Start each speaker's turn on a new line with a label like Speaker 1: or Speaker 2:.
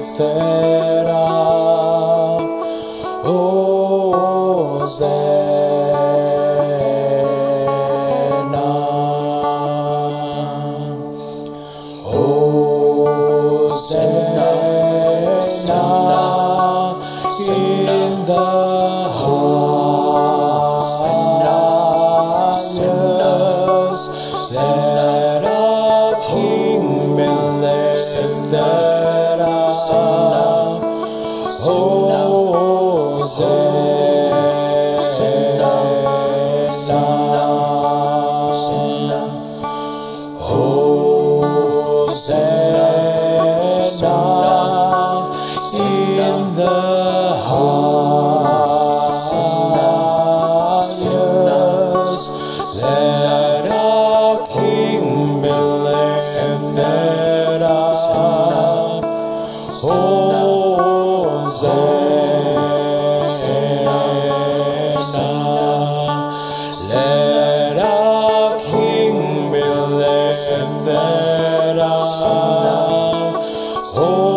Speaker 1: lifted up. Hosana, Hosana, in the highest. Let our King be lifted up. Hosana, Hosana, in the highest. Let our King be lifted up. Hosana, let our King be lifted up.